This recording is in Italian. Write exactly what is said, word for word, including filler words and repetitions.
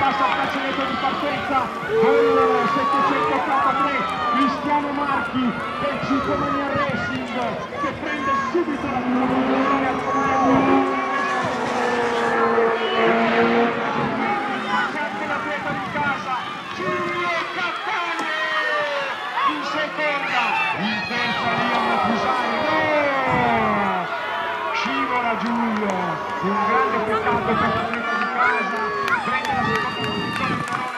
passa il calcetto di partenza con il settecentoottantatré Cristiano Marchi del Cinquemania Racing, che prende subito la posizione al comando. C'è l'atleta di casa, Giulio Cattaneo in seconda, in terza Liam Fusari, no! Scivola Giulio, un grande peccato per l'atleta di casa, prende la seconda posizione.